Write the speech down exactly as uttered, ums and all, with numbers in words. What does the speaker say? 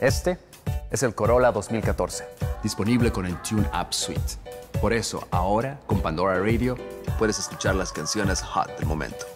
Este es el Corolla dos mil catorce. Disponible con el Tune App Suite. Por eso, ahora, con Pandora Radio, puedes escuchar las canciones hot del momento.